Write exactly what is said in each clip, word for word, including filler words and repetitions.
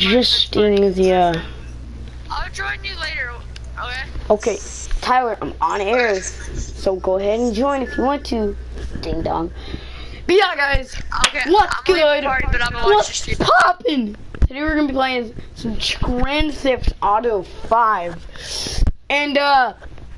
adjusting the, uh... I'll join you later, okay? Okay, Tyler, I'm on air, so go ahead and join if you want to. Ding dong. But yeah, guys, Okay, what's I'm good? Party, but I'm gonna watch What's the stream. poppin'? Today we're gonna be playing some Grand Theft Auto five. And, uh...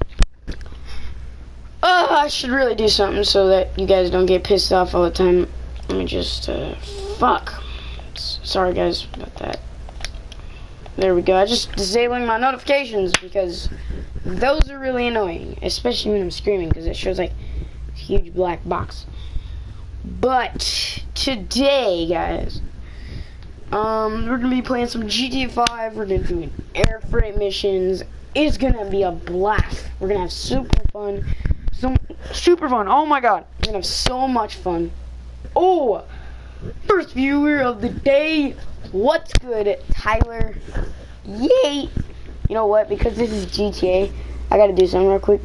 Uh, I should really do something so that you guys don't get pissed off all the time. Let me just, uh, fuck. S sorry, guys, about that. There we go. I just disabling my notifications because those are really annoying, especially when I'm screaming because it shows like a huge black box. But today, guys, um, we're gonna be playing some G T A five. We're gonna do air freight missions. It's gonna be a blast. We're gonna have super fun. So super fun. Oh my god, we're gonna have so much fun. Oh, first viewer of the day. What's good, Tyler? Yay! You know what? Because this is G T A, I gotta do something real quick.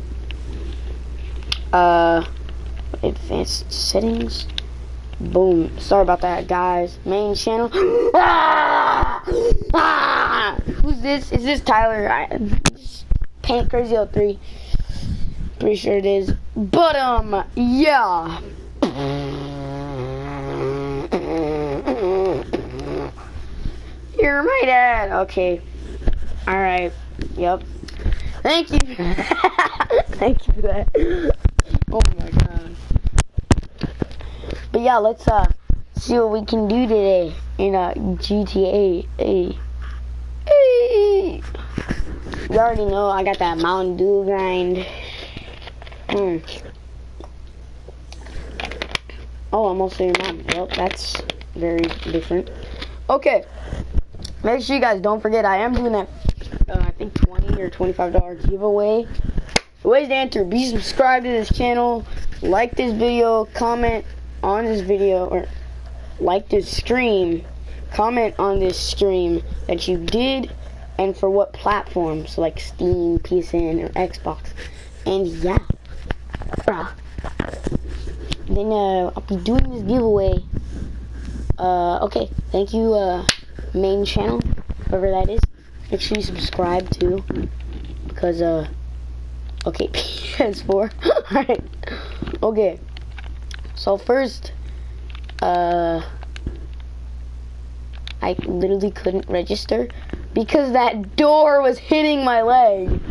Uh, advanced settings. Boom. Sorry about that, guys. Main channel. ah! Ah! Who's this? Is this Tyler? I, Paint Crazy oh three. Pretty sure it is. But um, yeah. You're my dad. Okay. Alright. Yep. Thank you. Thank you for that. Oh my god. But yeah, let's uh see what we can do today in uh G T A. Hey. Hey. You already know I got that Mountain Dew grind. Mm. Oh, I'm also your mom. Yep, that's very different. Okay. Make sure you guys don't forget I am doing that uh, I think twenty or twenty-five dollar giveaway. The ways to enter: be subscribed to this channel, like this video, comment on this video, or like this stream, comment on this stream that you did and for what platform, so like Steam, P S N, or Xbox. And yeah. Then uh, I'll be doing this giveaway. Uh, okay, thank you, uh, main channel, whoever that is. Make sure you subscribe too, because, uh, okay, P S four. Alright, okay. So first, uh, I literally couldn't register because that door was hitting my leg.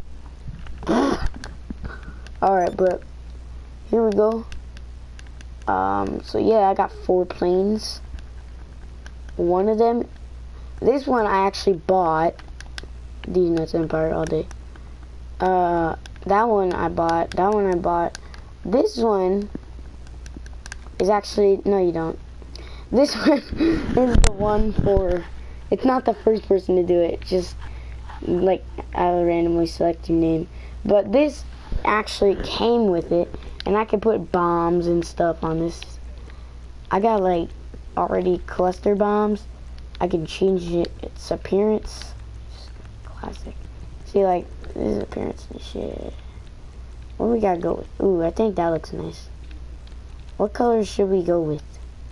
Alright, but here we go. Um, so yeah, I got four planes. One of them, this one I actually bought. These nuts Empire all day. Uh, that one I bought. That one I bought. This one is actually, no you don't. This one is the one for, it's not the first person to do it. Just like I'll randomly select your name. But this actually came with it, and I can put bombs and stuff on this. I got like already cluster bombs. I can change it, its appearance. Classic. See, like this is appearance and shit. What we gotta go with? Ooh, I think that looks nice. What color should we go with?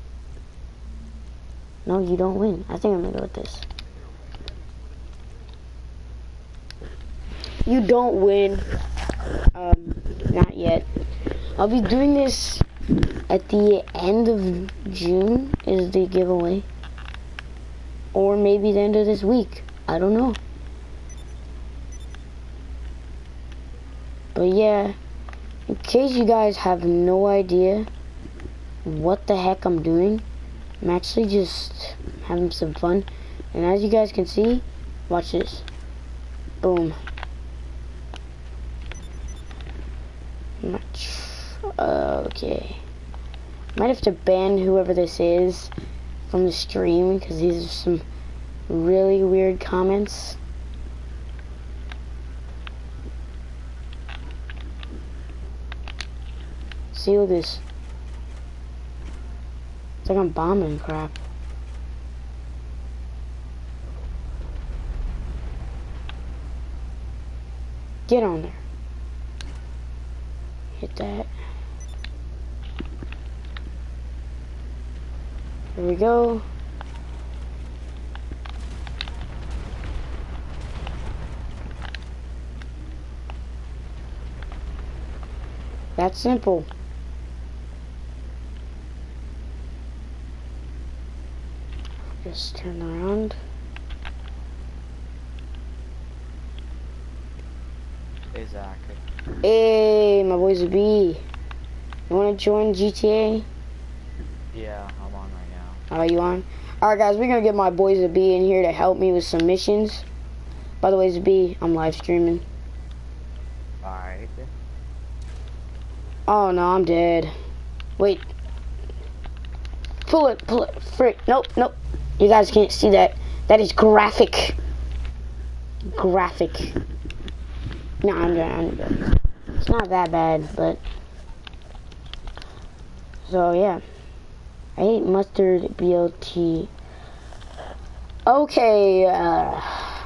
No, you don't win. I think I'm gonna go with this. You don't win. Um, not yet. I'll be doing this at the end of June is the giveaway. Or maybe the end of this week. I don't know. But yeah, in case you guys have no idea what the heck I'm doing, I'm actually just having some fun. And as you guys can see, watch this. Boom. Much. Uh, okay. Might have to ban whoever this is from the stream because these are some really weird comments. See, look at this. It's like I'm bombing crap. Get on there. Hit that. Here we go. That's simple. Just turn around. Hey, Zach. Hey, my boy's a B. You wanna join G T A? Yeah, I'm on right now. Are you on? Alright guys, we're gonna get my boys a B in here to help me with some missions. By the way, Zabi, I'm live streaming. Alright. Oh no, I'm dead. Wait. Pull it, pull it. Frick. Nope, nope. You guys can't see that. That is graphic. Graphic. No, I'm good, I'm good. It's not that bad, but... So, yeah. I hate mustard, B L T. Okay, uh...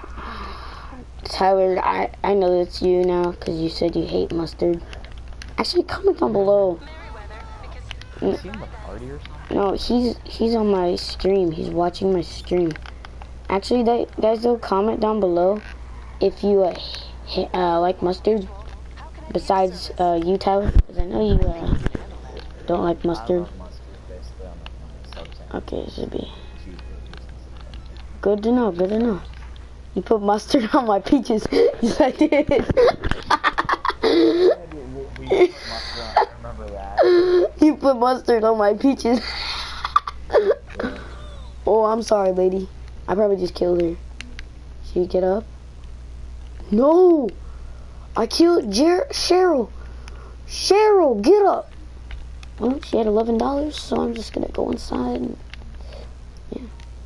Tyler, I, I know it's you now, because you said you hate mustard. Actually, comment down below. Is he in the party or something? No, he's he's on my stream. He's watching my stream. Actually, they, guys, though, comment down below if you uh, h uh, like mustard. Besides uh, you, Tyler, because I know you uh, don't like mustard. I love mustard, basically. I'm not my subject. Okay, should be good to know. Good to know. You put mustard on my peaches. Yes, I did. We put mustard on, I remember that. You put mustard on my peaches. Oh, I'm sorry, lady. I probably just killed her. Should you get up? No! I killed Jer Cheryl. Cheryl, get up. Well, she had eleven dollars, so I'm just gonna go inside. And, yeah.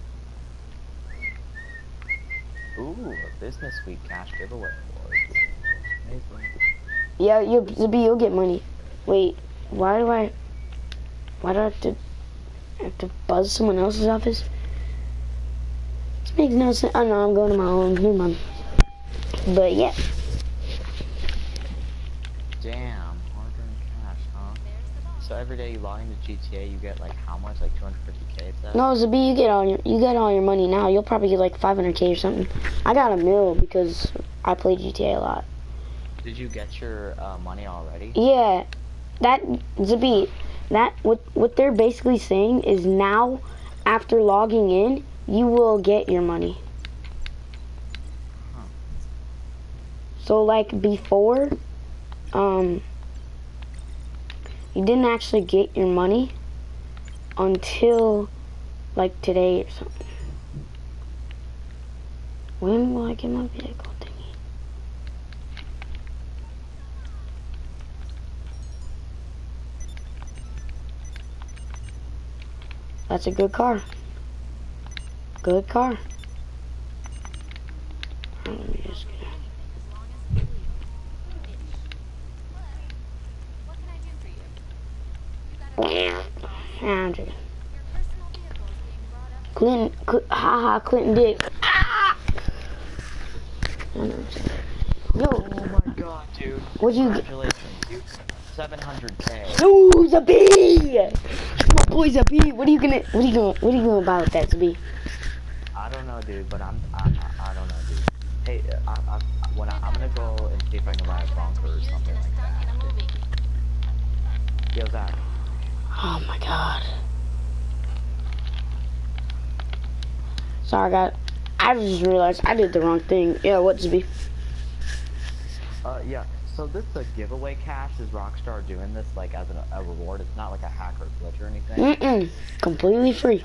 Ooh, a business week cash giveaway. Amazing. Yeah, you'll, Zabi, you'll get money. Wait, why do I... Why do I have to... I have to buzz someone else's office? This makes no sense. I know, I'm going to my own. Never mind. But, yeah. Damn, hard-earned cash, huh? So every day you log into G T A, you get like how much? Like two hundred fifty K? Is that? No, Zabi, you get all your you get all your money now. You'll probably get like five hundred K or something. I got a mil because I play G T A a lot. Did you get your uh, money already? Yeah, that Zabi, that what what they're basically saying is now, after logging in, you will get your money. Huh. So like before, um, you didn't actually get your money until like today or something. When will I get my vehicle thingy? That's a good car. Good car. Let me just get I'm joking. Clinton, Cl haha, Clinton Dick. Ah! Yo, Oh my god, dude. what'd you get? Congratulations, dude. seven hundred K. Ooh, Zabi! My boy Zabi. What are you gonna? What are you gonna? What are you gonna buy with that, Zabi? I don't know, dude, but I'm, I, I, I don't know, dude. Hey, I, I, when I, I'm gonna go and see if I can buy a bunker or something like that. Yo, Zach. Oh my god. Sorry, I got. I just realized I did the wrong thing. Yeah, what, Zabi? Uh, yeah. So this the giveaway cash. Is Rockstar doing this like as an, a reward? It's not like a hack or glitch or anything. Mm-mm. Completely free.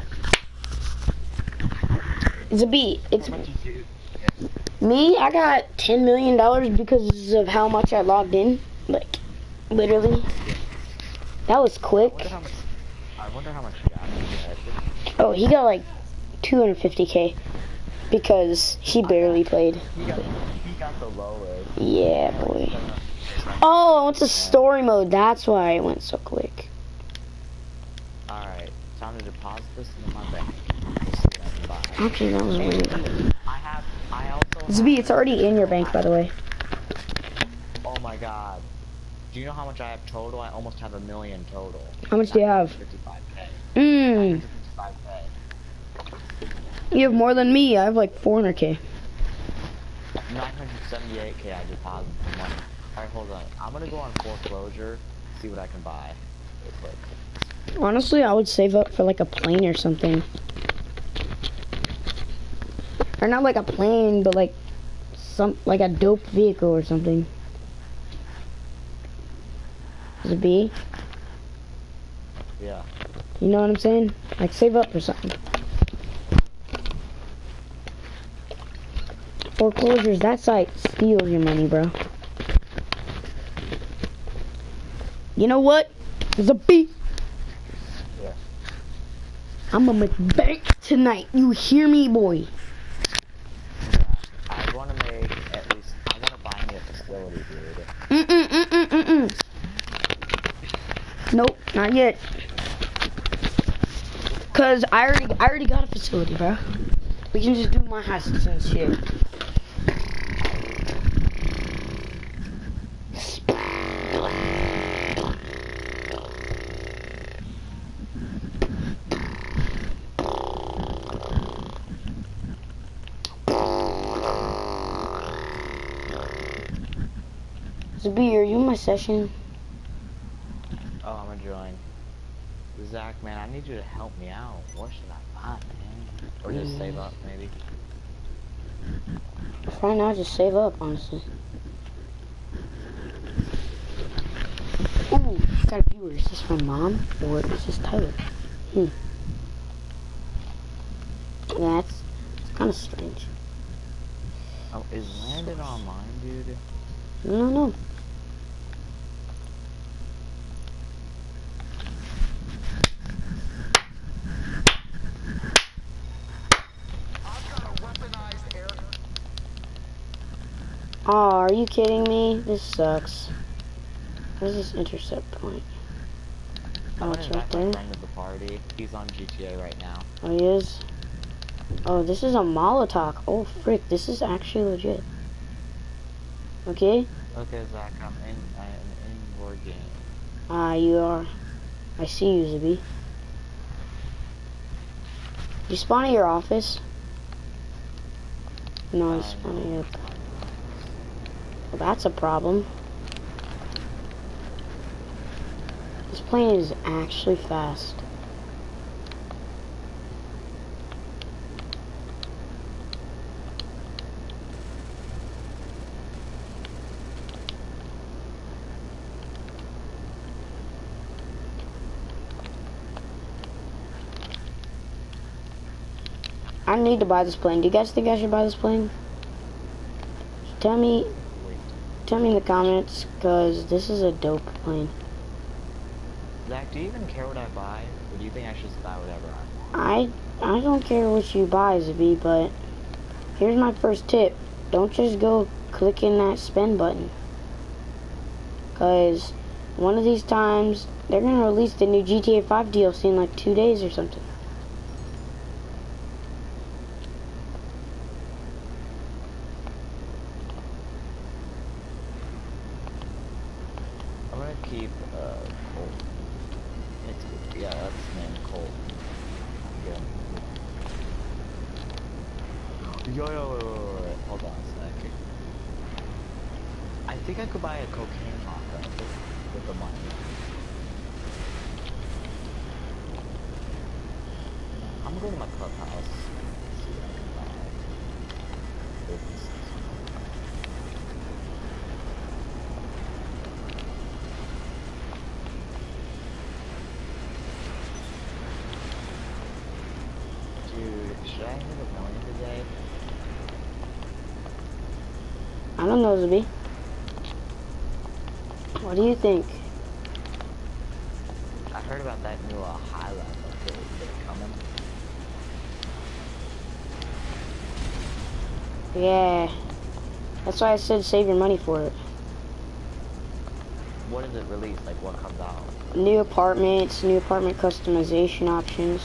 Zabi, it's How much did you me. I got ten million dollars because of how much I logged in. Like, literally. That was quick. I wonder how much. I wonder how much gas you get. Oh, he got like two hundred fifty K because he barely played. He got, he got the lowest. Yeah, boy. Oh, it's a story mode. That's why it went so quick. Alright, time to deposit this into my bank. We'll see what I can buy. Actually, that was weird. I have. I also. Zabi, have- it's already in your bank, by the way. Oh my god. Do you know how much I have total? I almost have a million total. How much do you have? fifty-five K. Mmm. fifty-five K. You have more than me. I have like four hundred K. nine hundred seventy-eight K I deposited the money. Alright, hold on. I'm gonna go on foreclosure, see what I can buy real quick. Honestly, I would save up for like a plane or something. Or not like a plane, but like some like a dope vehicle or something. Is it B? Yeah. You know what I'm saying? Like save up for something. Foreclosures, that site steals your money, bro. You know what? There's a beat. Yeah. I'm gonna make bank tonight. You hear me, boy? Yeah. I want to make at least. I want to buy me a facility, dude. Mm mm mm mm mm mm. Nope, not yet. Cause I already, I already got a facility, bro. We can just do my houses and shit. Zabi, are you in my session? Oh, I'm gonna join. Zach, man, I need you to help me out. What should I buy, man? Or just Mm. save up, maybe. Right now, just save up, honestly. Ooh, got a viewer. Is this my mom or is this Tyler? Hmm. That's, that's kind of strange. Oh, is Landon online, dude? No, no. Oh, are you kidding me? This sucks. Where's this intercept point? I'm Oh, gonna it's right invite my there. friend to the party. He's on G T A right now. Oh, he is? Oh, this is a Molotov. Oh, frick. This is actually legit. Okay? Okay, Zach, I'm in. I'm in your game. Ah, you are. I see you, Zabi. You spawn at your office? No, you Uh, spawn at no. your... Well, that's a problem. This plane is actually fast. I need to buy this plane. Do you guys think I should buy this plane? Tell me, tell me in the comments, cause this is a dope plane. Zach, do you even care what I buy? Or do you think I should just buy whatever I want? I I don't care what you buy, Zabi, but here's my first tip. Don't just go clicking that spend button. Cause one of these times, they're gonna release the new G T A five D L C in like two days or something. I'm gonna keep, uh, Colt. It's, yeah, that's his name, Colt. Yeah. Yo, yo, yo, yo, yo, yo, hold on a sec. I think I could buy a cocaine locker with, with the money. I'm gonna go to my clubhouse. See what I can buy. Business. Dude, should I hit a million today? I don't know, Zabi. What do you think? I heard about that new uh, high level that they're coming. Yeah. That's why I said save your money for it. What does it release? Like, what comes out? New apartments, new apartment customization options.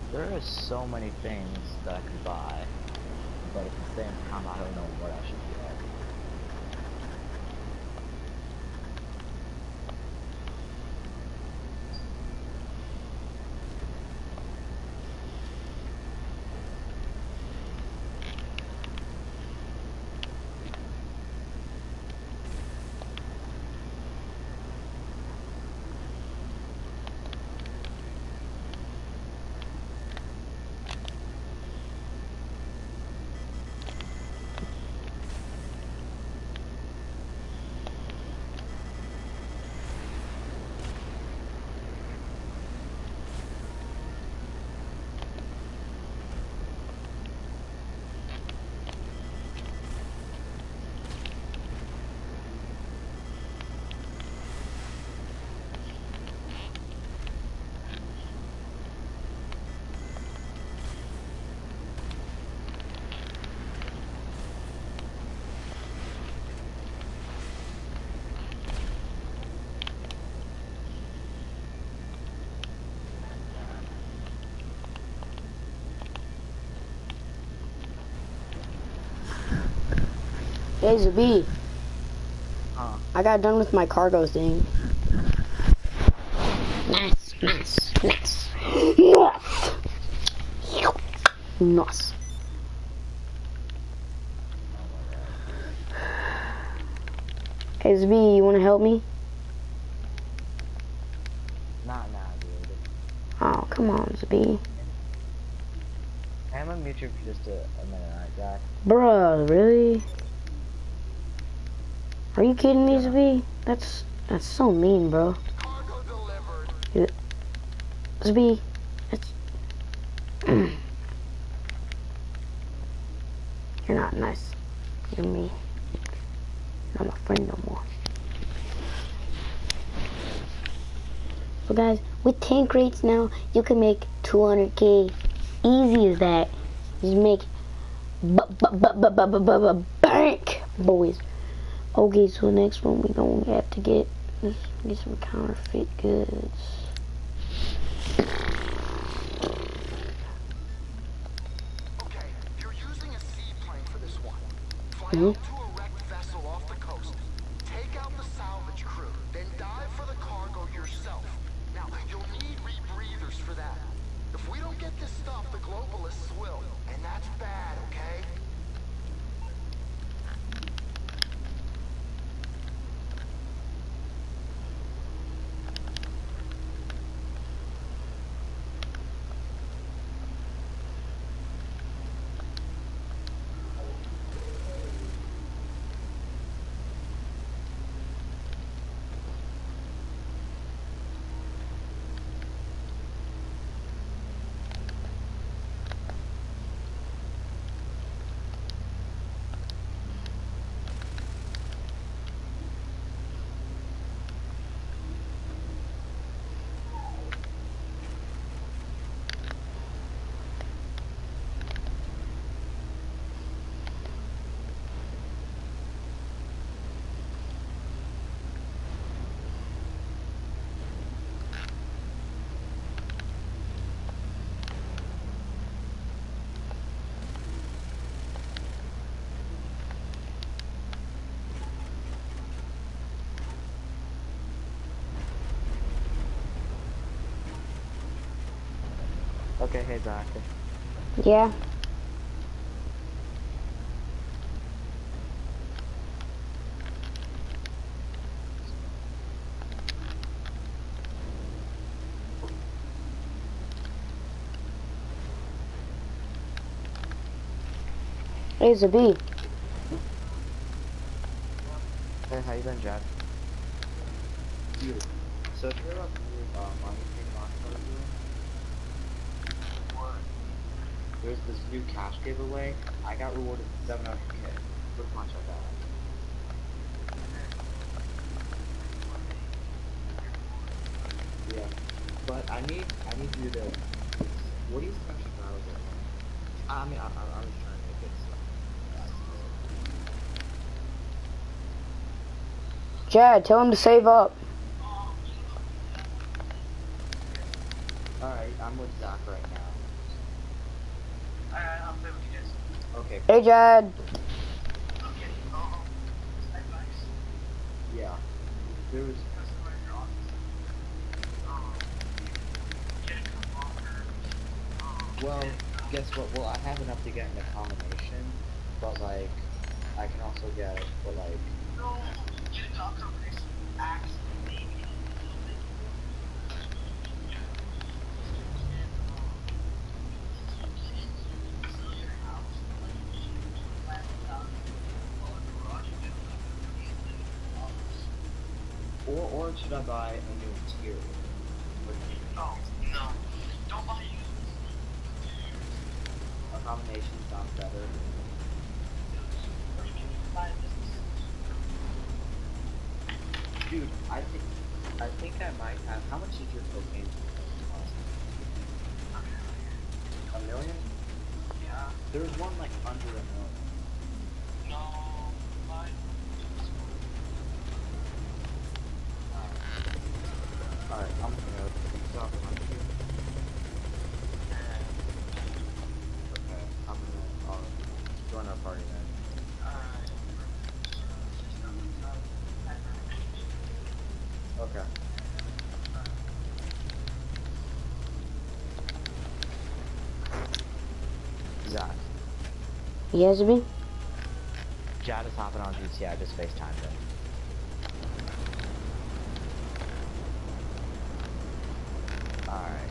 There are so many things that I could buy, but at the same time, I don't know what I should get. Hey, Zabi. Huh? I got done with my cargo thing. Nice, nice, nice. Nice. Nice. Hey, Zabi, you want to help me? Not now, dude. Oh, come on, Zabi. I'm gonna mute you for just a, a minute, alright, Zach? Bruh, really? Are you kidding me, Yeah. Zabi? That's that's so mean, bro. Cargo delivered. Zabi, that's you're not nice. You're mean. You're not my friend no more. So guys, with ten crates now, you can make two hundred K. Easy as that. Just make b b b b b b b bank, boys. Okay, so next one we gonna have to get let's get some counterfeit goods. Okay, you're using a seaplane for this one. Fly Mhm. out to a wrecked vessel off the coast. Take out the salvage crew, then dive for the cargo yourself. Now, you'll need rebreathers for that. If we don't get this stuff, the globalists will. And that's bad, okay? Okay, hey, Zach. Yeah. Hey, Zabi. Hey, how you been, Jack? Dude, so if you're about the new uh, money thing Rockstar is doing, there's this new cash giveaway. I got rewarded seven hundred K. Pretty much like that. Yeah, but I need I need you to. What do you special battles at? I mean, I, I, I was trying to make it so. Chad, tell him to save up. Alright, I'm with Zach right now. Okay. Hey, Jad. Yeah. There was. Well, guess what? Well, I have enough to get an accommodation, but like, I can also get, but like, or or should I buy a new interior? What do you think? Accommodation sounds better. Dude, I think I think I might have. How much is your cocaine cost? A million? There was one like under a million. Alright, I'm gonna stop on here. Okay, I'm gonna uh, join our party then. Okay. Zach. Yes, me? Jad is hopping on G T A, I just FaceTimed him. Alright.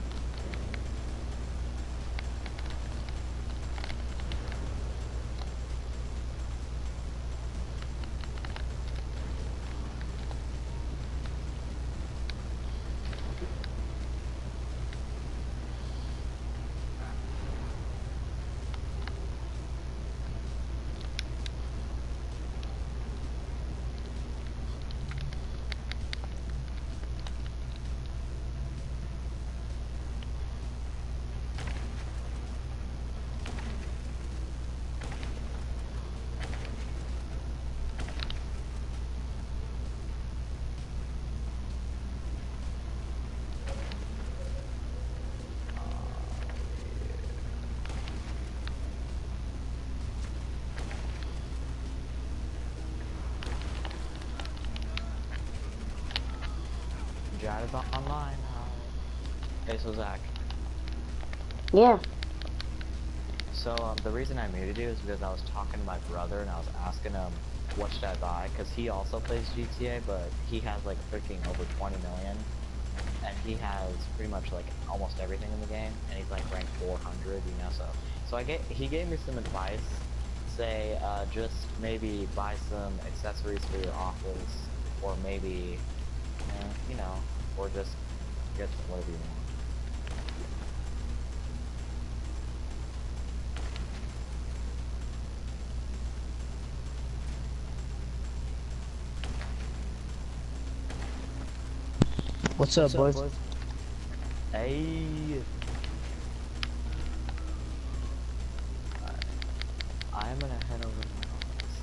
Jad is on- online. Hey, so Zach. Yeah. So um, the reason I muted you is because I was talking to my brother and I was asking him what should I buy, because he also plays G T A, but he has like freaking over twenty million, and he has pretty much like almost everything in the game, and he's like ranked four hundred, you know. So, so I get he gave me some advice. Say uh, just maybe buy some accessories for your office, or maybe, uh, you know, or just get whatever you want. What's up, boys? Hey. Alright. I'm gonna head over to my office.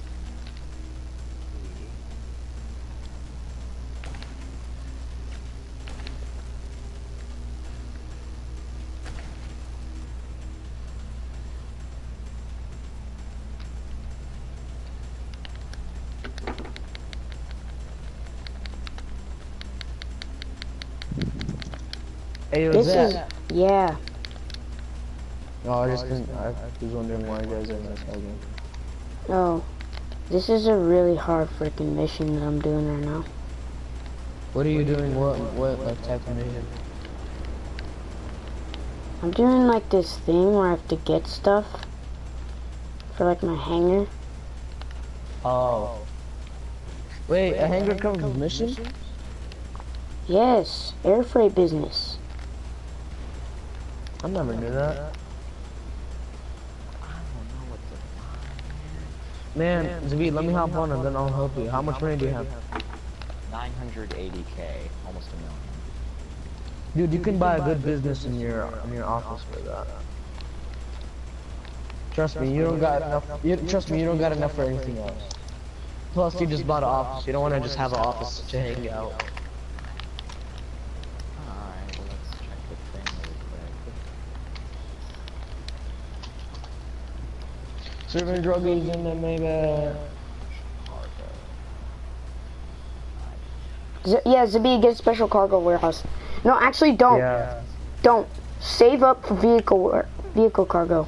Hey, This what's is, that? yeah. Oh, I just didn't, I was wondering why you guys are in this game. Oh, this is a really hard freaking mission that I'm doing right now. What are you doing? What, what, like, type of mission? I'm doing like this thing where I have to get stuff for like my hangar. Oh. Wait, a hangar comes with mission? Yes, air freight business. I never knew that. I don't know what to Man, Zavid, let me hop on and then I'll help you. How much money do you have? nine hundred eighty K, almost a million. Dude, you can buy a good business in your in your office for that. Trust me, you don't got enough. You, trust me, you don't got enough for anything else. Plus, you just bought an office. You don't want to just have an office to hang out. Alright, well let's check the thing really quick. Serving druggies in the Maybach. Z yeah, Zabi, get a special cargo warehouse. No, actually, don't. Yeah. Don't. Save up for vehicle vehicle cargo.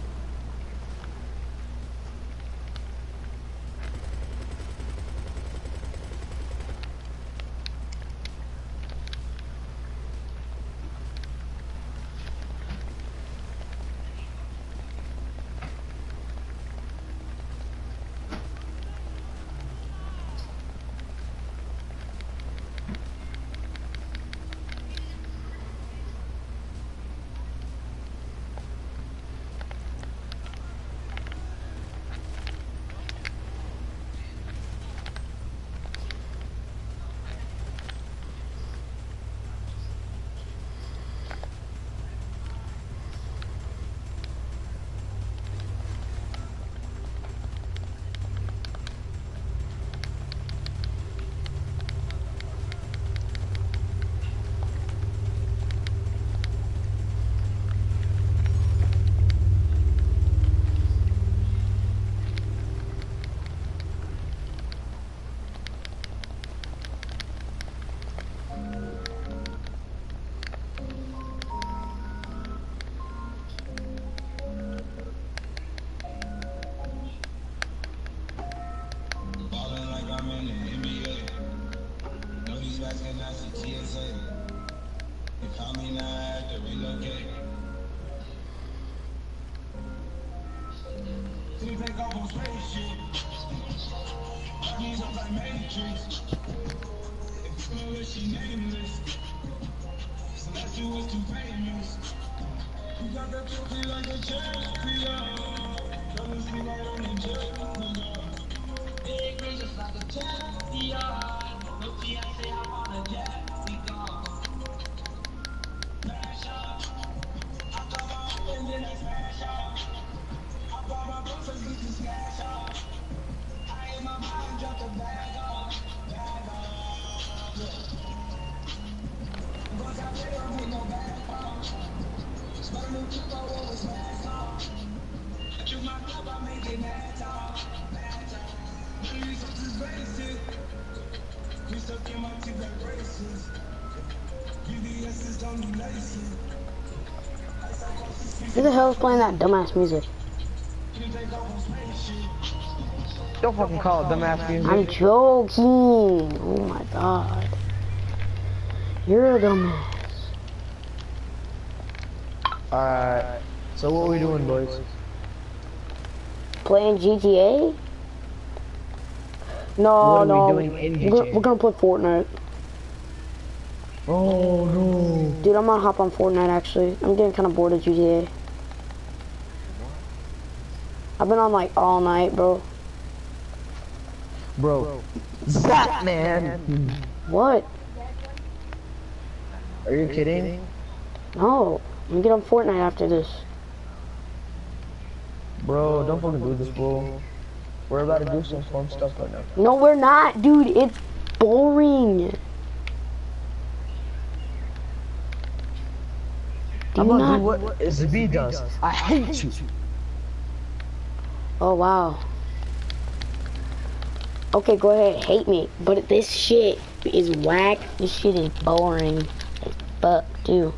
Who the hell is playing that dumbass music? Don't fucking call it dumbass music. I'm joking. Oh my god. You're a dumbass. Alright. So what are we doing, boys? Playing G T A? No, What are no. we doing in G T A? We're, we're gonna play Fortnite. Oh no. Dude, I'm gonna hop on Fortnite actually. I'm getting kind of bored of G T A. I've been on like all night, bro. Bro. Zap, man. What? Are you kidding? No. I'm gonna get on Fortnite after this. Bro, don't fucking do this, bro. We're about to do some fun stuff right now. No, we're not, dude. It's boring. Do I'm you gonna not? do what Zabi does. I hate you. Oh, wow. Okay, go ahead, hate me. But this shit is whack. This shit is boring as fuck, too.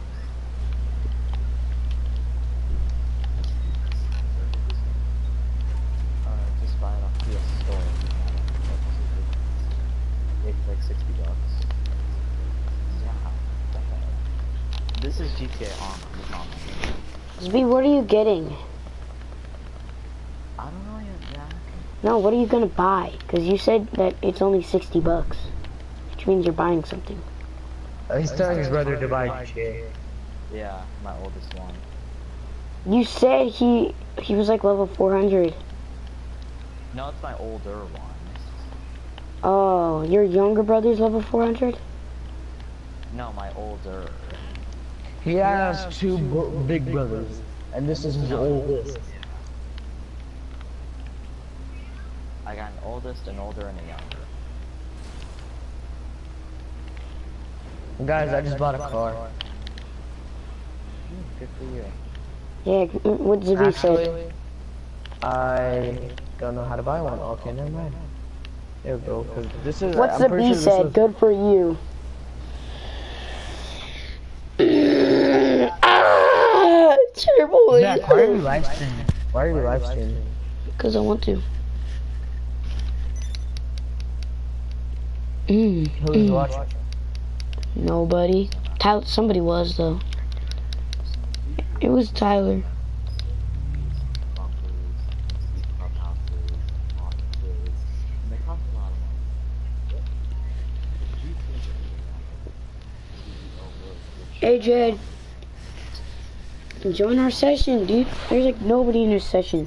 Uh, just buy it off P S Store. It's like sixty bucks. Yeah. This is G T A on. This is on. Zb, what are you getting? I don't know yet, Jack. No, what are you gonna buy? Because you said that it's only sixty bucks. Which means you're buying something. Uh, he's telling his brother to buy G T A. Yeah, my oldest one. You said he he was like level four hundred. No, it's my older one. Oh, your younger brother's level four hundred? No, my older. He has two bro big brothers, and this is his oldest. I got an oldest, an older, and a younger. Guys, I just bought a car. Good for you. Yeah, what Zb said. Actually, I don't know how to buy one. Okay, never mind. There we go. Cause this is. What's I'm the pretty B sure this said? was- Good for you. Ah, terrible. Zach, why are you live streaming? Why are you live streaming? Because I want to. Mm, Who's mm. watching? Nobody. Tyler, somebody was though. It was Tyler. Hey Jed, join our session, dude. There's like nobody in this session.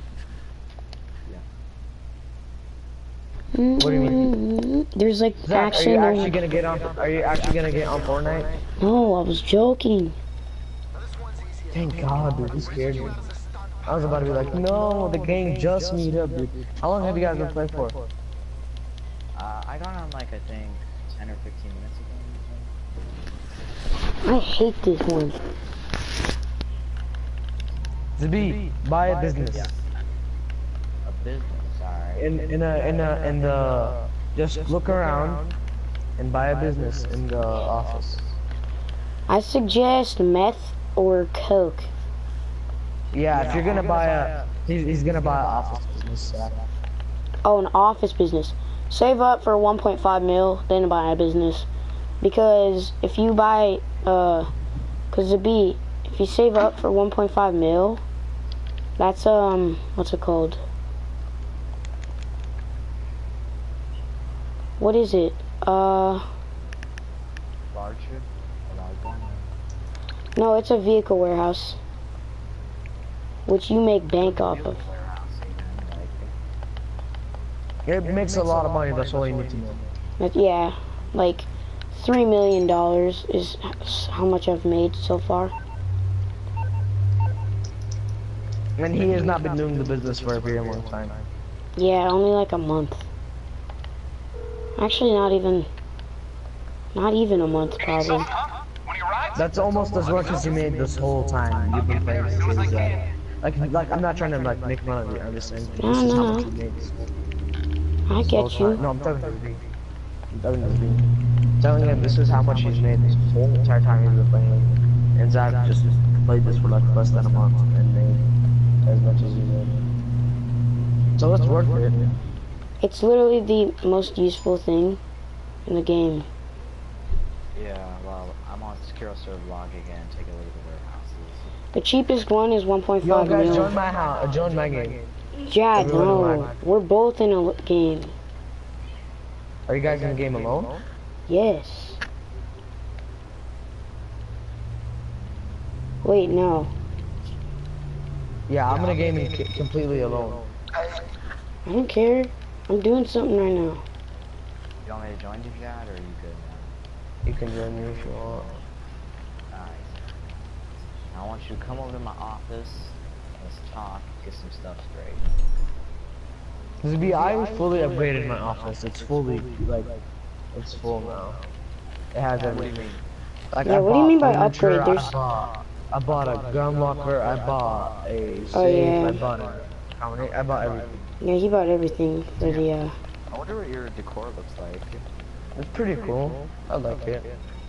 What do you mean? There's like Zach, are actually you no. actually gonna get on? Are you actually gonna get on Fortnite? No, I was joking. Thank God, dude. You scared me. I was about to be like, no, the gang just meet up, dude. How long have you guys been playing for? Uh, I got on like I think ten or fifteen minutes ago. I hate this one. Zabi, buy a business. A business, alright. In in a in a in the just look around and buy a business in the office. I suggest meth or coke. Yeah, if you're gonna buy a, he's, he's gonna buy an office business. Uh, Oh, an office business. Save up for one point five mil, then buy a business. Because if you buy, uh, cause it be, if you save up for one point five mil, that's, um, what's it called? What is it? Uh, Larger? A large one? no, it's a vehicle warehouse. Which you make bank off of. Warehouse, even, like, it makes a lot of money. That's all you need to know. But yeah, like, three million dollars is how much I've made so far. And he has not been doing the business for a very long time. Yeah, only like a month. Actually, not even, not even a month, probably. That's almost as much as you made this whole time you've been playing this game. Zach. Like, like I'm not trying to like make fun of you. I'm just saying this No, is how no. much you made this whole, I this whole get you. time. No, I'm talking to you. I'm talking to you. I'm telling him this is how much he's made this whole entire time he's been playing. And Zach just played this for like less than a month and made as much as he made. So it's worth it. It's literally the most useful thing in the game. yeah, well, I'm on Sekiro Serve Log again, take a look at the warehouses. The cheapest one is one point Yo five guys, join mil. my house. Uh, join my game. Yeah, everyone in no, my- we're both in a l- game. Are you guys in the game alone? Yes. Wait, no. Yeah, I'm in a game in c- completely alone. I don't care. I'm doing something right now. You want me to join you, Jad, or are you good now? You can join me if you want. Nice. I want you to come over to my office, let's talk, get some stuff straight. To be, I fully upgraded my office. It's fully like, it's full now. It has everything. Like, Yeah, I what do you mean by bought furniture, upgrade? I There's- bought, I bought a gun locker. I bought a safe. Oh, yeah. I bought a combination. I bought everything. Yeah, he bought everything for the, uh... I wonder what your decor looks like. It's pretty cool. I like it.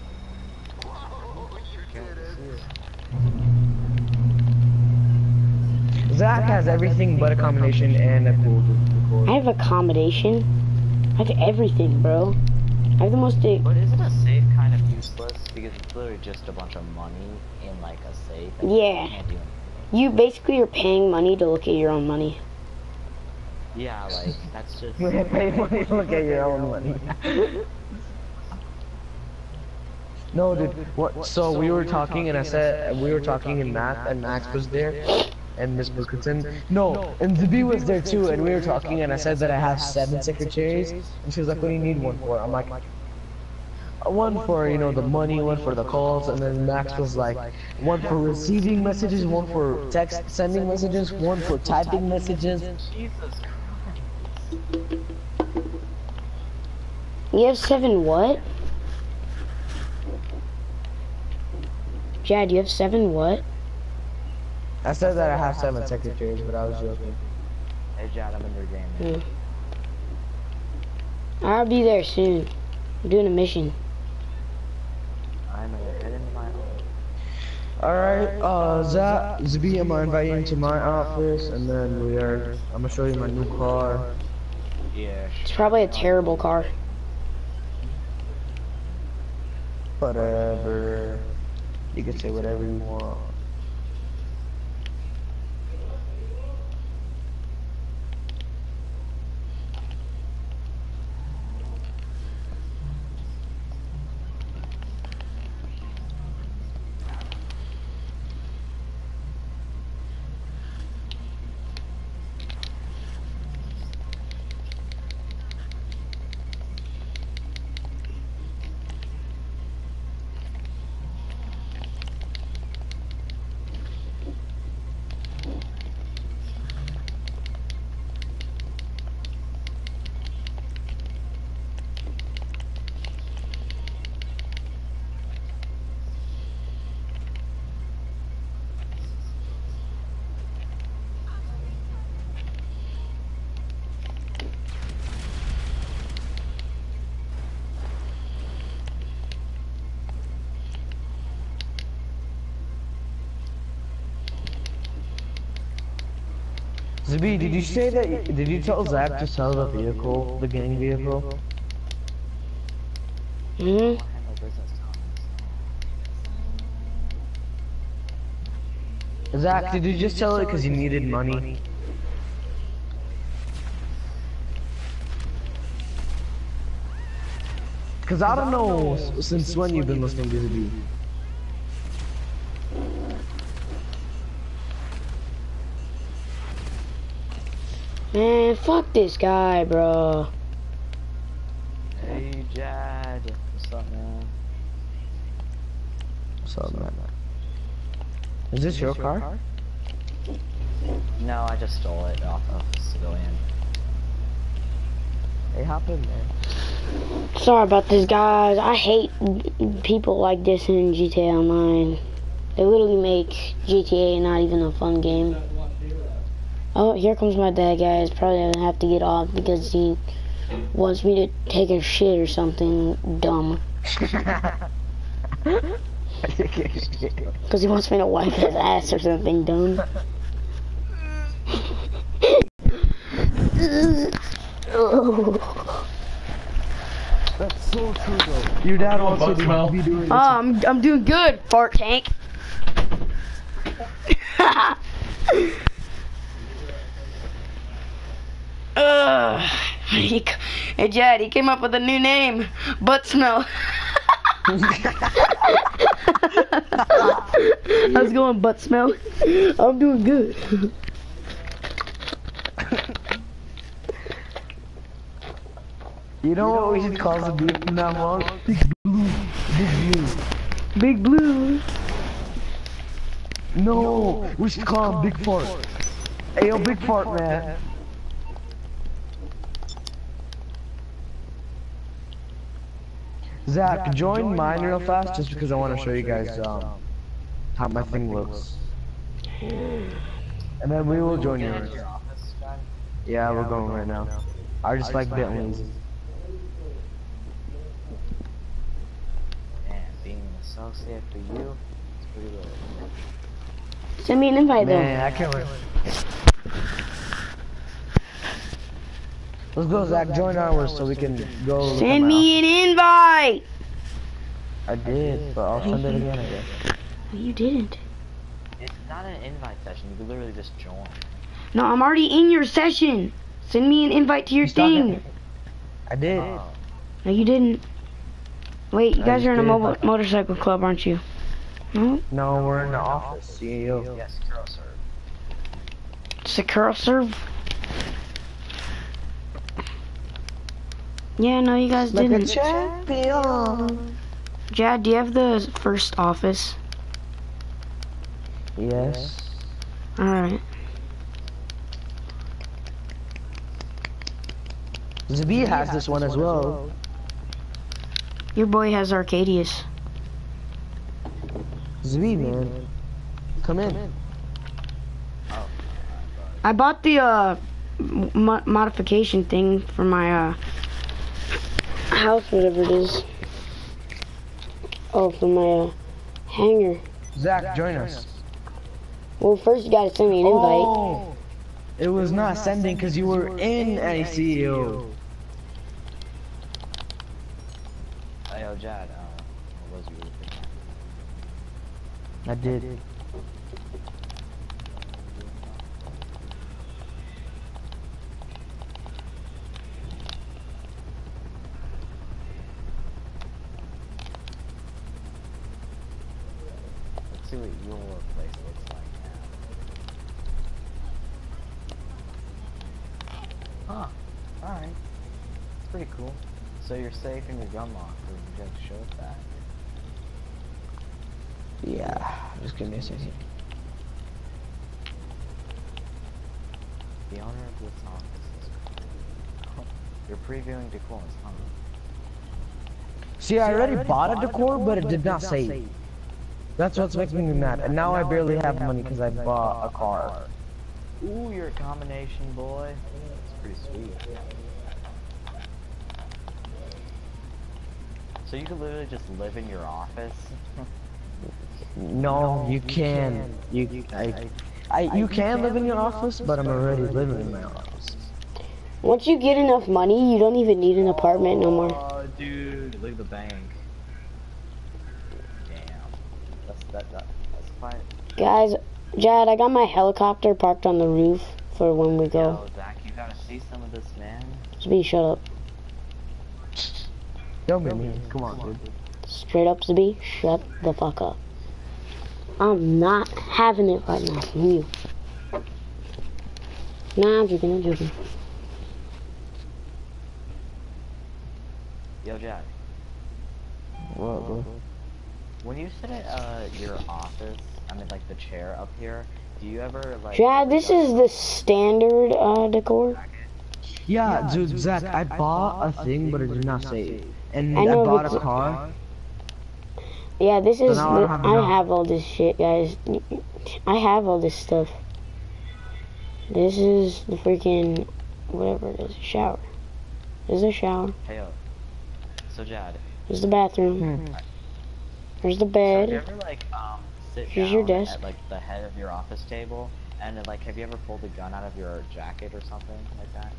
Zach has everything but a combination and a cool I decor. have accommodation. I have everything, bro. I have the most... Di- But isn't a safe kind of useless? Because it's literally just a bunch of money in like a safe. And Yeah. You can't do anything. you basically are paying money to look at your own money. Yeah, like, that's just... Pay money to look at your own money. No, dude. What? So we were talking, and I said we were talking in math, and Max was there, and Miss Wilkinson. No, and the B was there too, and we were talking, and I said that I have seven secretaries, and she was like, "What do you need one for?" I'm like, "One for you know the money, one for the calls," and then Max was like, "One for receiving messages, one for text sending messages, one for typing messages." Jesus Christ. You have seven what? Jad, you have seven what? I said that I have seven secretaries, but I was joking. Hey, Jad, I'm in your game. Man. Yeah. I'll be there soon. I'm doing a mission. I'm gonna head into my home. Alright, uh, Zach, Zabi, I'm gonna invite you into my office, and then we are, I'm gonna show you my new car. Yeah. It's probably a terrible car. Whatever. You can say whatever you want. Zabi, did you say that, did you tell Zach to sell the vehicle, the gang vehicle? Hmm? Zach, did you just sell it because you needed money? Because I don't know since when you've been listening to Zabi. Man, fuck this guy, bro. Hey, Jad. What's up, man? What's up, man? Is this your car? No, I just stole it off of a civilian. Hey, hop in, man. Sorry about this, guys. I hate people like this in G T A Online. They literally make G T A not even a fun game. Oh, here comes my dad, guys. Probably gonna have to get off because he wants me to take a shit or something dumb. Because he wants me to wipe his ass or something dumb. That's so true, though. Your dad wants you to be doing Oh, I'm, I'm doing good, fart tank. Ugh. He, hey, Jad, he came up with a new name. Butt smell. How's it going, butt smell? I'm doing good. You know what we should call the beef from now on? Big Blue. Big Blue. Big Blue. No, we should call him Big Fart. Hey, yo, Big Fart, man. Zach, join mine real fast just because I want to show you guys um, how my thing looks. And then we will join yours. Yeah, we're going right now. I just like Bentleys. Man, being an associate for you, it's pretty good. Send me an invite, though. Man, I can't wait. Let's go, Zach. Join ours so we can go. look at Send my me an invite. I did, but I'll send it again, I guess. You didn't. It's not an invite session, you can literally just join. No, I'm already in your session. Send me an invite to your You stuck thing. it? I did. Oh. No, you didn't. Wait, you I guys just are in a did. mobile motorcycle club, aren't you? No? No, we're in the office. C E O. Yes, girl, sir. Sakura serve? Yeah, no, you guys Like a didn't. champion. Jad, do you have the first office? Yes. Alright. Zabi has this one as well. Your boy has Arcadius. Zabi, man. Come in. I bought the, uh, mo modification thing for my uh house, whatever it is. Oh, for my uh hangar. Zach, join us. Well, first you gotta send me an invite. Oh, it was not sending because you were in A C U. Hey, yo, Jad, uh, what was you really thinking? I did. Let's see what your place looks like now. Huh. Alright. It's pretty cool. So you're safe in your gun locker. You have to show us that. Yeah, just give me a second. The owner of this office is cool. You're previewing decors, huh? See, I already bought a decor, but it did not save. That's what's making me mad. And now I barely have money because I bought a car. Ooh, you're a combination boy. That's pretty sweet. So you could literally just live in your office? No, you can. You, I, I, you can live in your office, but I'm already living in my office. Once you get enough money, you don't even need an apartment no more. Oh, dude, look at the bank. Damn. That's, that, that, that's fine. Guys, Jad, I got my helicopter parked on the roof for when we go. Yo, Zach, you gotta see some of this, man. Zb, shut up. Don't be mean. Come on, dude. Straight up, Zb, shut the fuck up. I'm not having it right now from you. Nah, I'm joking, I'm joking. Yo, Jack. What, bro? When you sit at uh, your office, I mean, like the chair up here, do you ever like? Jad, this is the standard uh, decor. Yeah, dude, Zach, I bought a thing, but it did not save. And I I, know, bought but- a car. Yeah, this is. now I The, have I enough. have all this shit, guys. I have all this stuff. This is the freaking whatever it is. Shower. There's a shower. Hey, yo. So, Jad. There's the bathroom. Hmm. There's the So, do you bed. ever like um sit Here's down your desk. at like the head of your office table, and then like have you ever pulled a gun out of your jacket or something like that?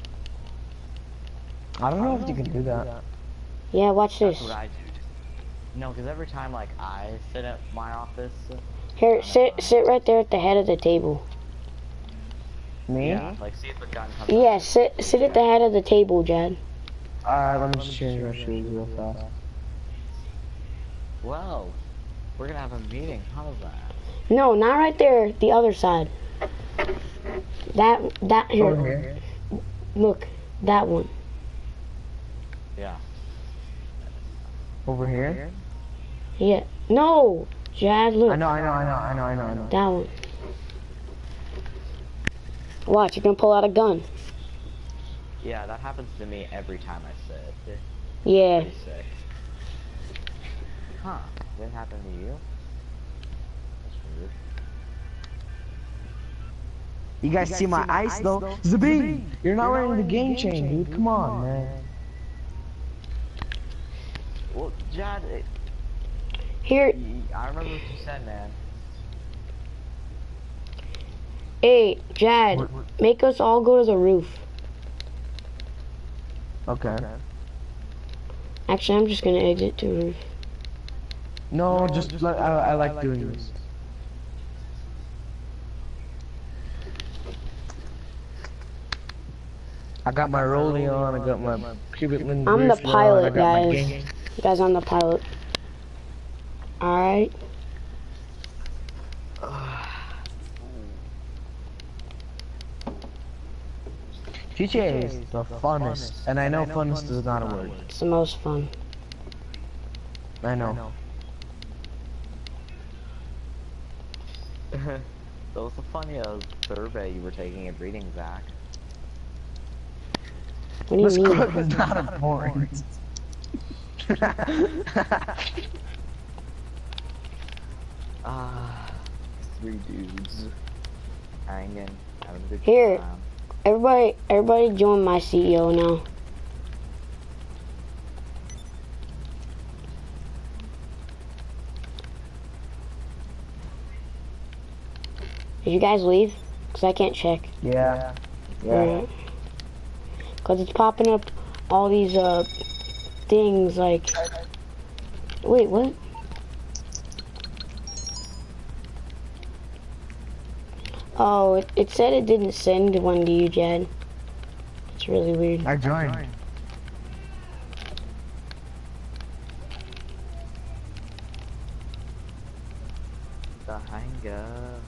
I don't know if you can do that. Yeah, watch That's this. what I do. No, because every time like I sit at my office, Here, sit sit right there at the head of the table. Me? yeah, like see if the gun comes. Yeah, sit sit at the head of the table, Jad. Alright, let me just change my shoes real fast. Well, we're gonna have a meeting. How's that? No, not right there. The other side. That that here. Over here. Look, that one. Yeah. Over here? Yeah. No, Jad. Look. I know, I know, I know, I know, I know, I know. That one. Watch, you can pull out a gun. Yeah, that happens to me every time I sit. Yeah. Pretty sick. Huh? Didn't happen to you? That's weird. You guys see my ice though? Zabi, you're not wearing the game chain, dude. Come on, man. Well, Jad, it, Here, y- I remember what you said, man. hey, Jad, make us all go to the roof. Okay. Actually, I'm just gonna exit to roof. No, just let, I, I like doing this. I got my rollie on, I got my cubic link. I'm the brief on, I pilot, got my guys. game. Guys, I'm the pilot. Alright. G T A is the funnest, and I know funnest is not a word. It's the most fun. I know. That was the funny uh, survey you were taking at reading, Zach. What do This you mean? clip is not important. Ah, three dudes hanging, having a good Here. time. Everybody, everybody join my C E O now. Did you guys leave? Cause I can't check. Yeah. Yeah. Alright. Cause it's popping up all these uh things like. Wait, what? Oh, it, it said it didn't send one to you, Jad. It's really weird. I joined. The hanger.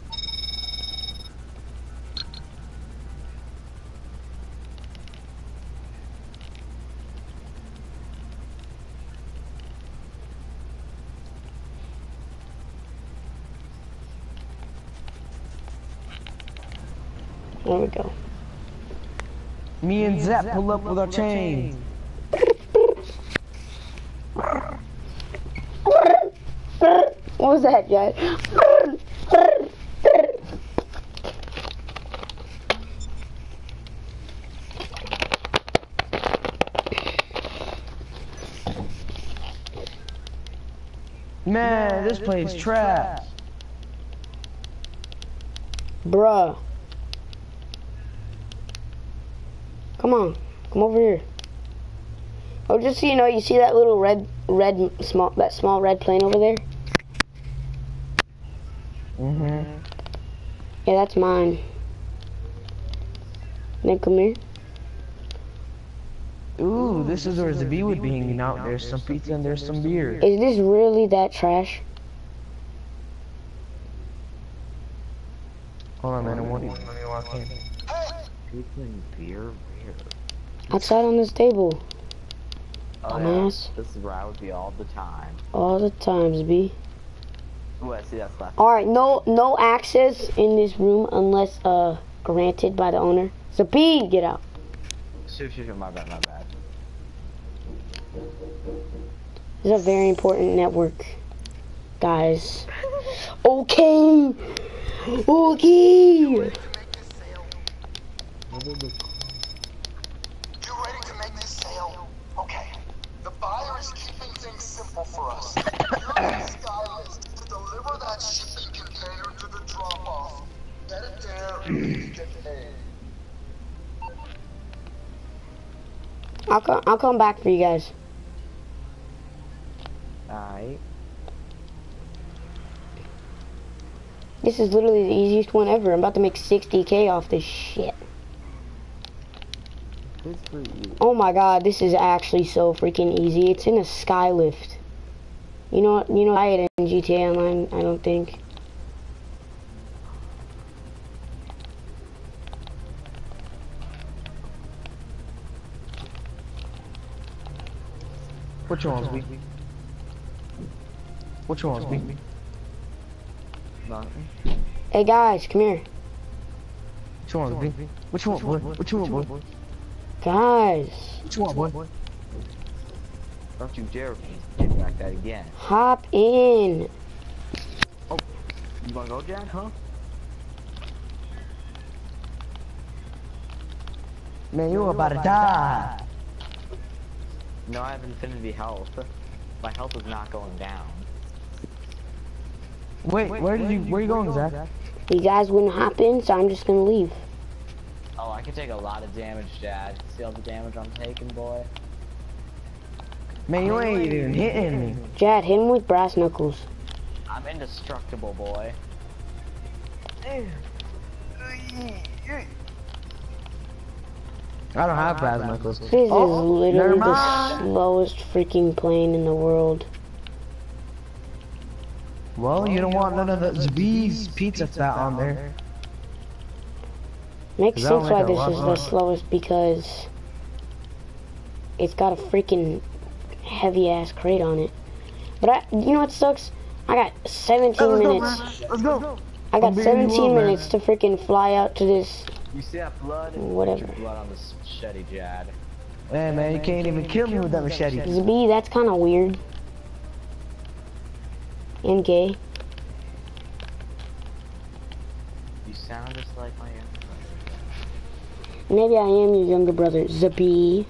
There we go. Me and Zep pull up with our chains. What was that, Jad? Man, this place trash. Bruh. Come on, come over here. Oh, just so you know, you see that little red, red, small, that small red plane over there? Mm-hmm. Yeah, that's mine. Then come here. Ooh, this is where Zabi would be hanging out. There's some pizza and there's some beer. Is this really that trash? Hold on, man. I want you. Let me walk in. Pizza and beer? Where? Outside on this table. Oh, Dumbass. yeah. This is where I would be all the time. All the times, B. Ooh, I see that's left. Alright, no no access in this room unless uh granted by the owner. So B, get out. Shoot, shoot, shoot, my bad, my bad. This is a very important network, guys. Okay. Okay. You ready to make this sale? Okay. The buyer is keeping things simple for us. You're on the sky list to deliver that shipping container to the drop-off. Get it there and get paid. I'll come I'll come back for you guys. Alright. This is literally the easiest one ever. I'm about to make sixty K off this shit. This is pretty easy. Oh my god, this is actually so freaking easy. It's in a skylift. You know what? You know I had in G T A Online, I don't think. What you want, Zabi? What you want, Zabi? Nothing. Hey guys, come here. What you want, Zabi? What you want, boy? What you want, boy? Guys, What you want, boy? Don't you dare get back that again. hop in. You wanna go, Jack, huh? Man, you about to die. No, I have infinity health. My health is not going down. Wait, where did you? Where you going, Zach? You guys wouldn't hop in, so I'm just gonna leave. Oh, I can take a lot of damage, Dad. See all the damage I'm taking, boy? Man, you ain't even hitting me. Jad, hit him with brass knuckles. I'm indestructible, boy. I don't have brass knuckles. This Oh, is literally never the mind. slowest freaking plane in the world. Well, you don't want none of the Zabi's pizza fat on there. Makes That'll sense make why a this lot is the more. slowest because it's got a freaking heavy ass crate on it. But I, you know what sucks? I got seventeen minutes. Let's go. I got I'm beating you seventeen up, man. minutes to freaking fly out to this. You see that blood? Whatever. Get your blood on this machete, Jad. Hey, man, you can't even kill me with that machete. Z, that's kind of weird. And gay. You sound just like my Maybe I am your younger brother, Zabi.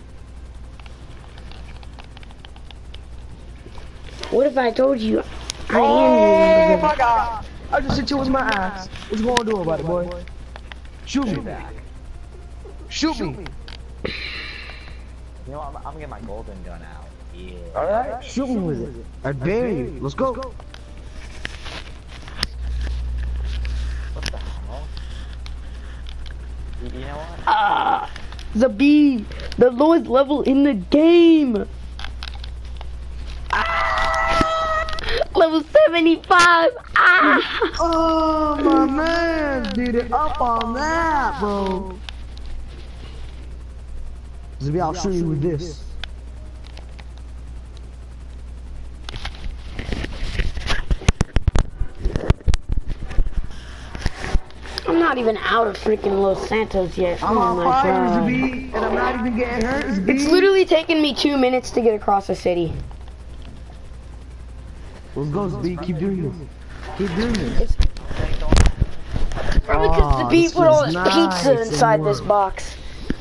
What if I told you I am your younger brother? God! I just hit you with my axe. What you gonna do about it, boy? Shoot me back. Shoot me. You know what? I'm, I'm gonna get my golden gun out. Yeah. Alright? Shoot me with it. I dare you. Let's go. What the hell? You, you know what? Ah, Zabi, the lowest level in the game. Ah, level seventy-five. Ah. Oh, my man did it up on that, bro. Zabi, I'll show you with this. I'm not even out of freaking Los Santos yet. I'm Oh on my fire, God. Zabi, and I'm not even getting hurt, Zabi. It's literally taken me two minutes to get across the city. Let's go, Zabi. Keep doing this. Keep doing this. Probably because Oh, Zabi this put all feels his pizza nice inside and this warm. box.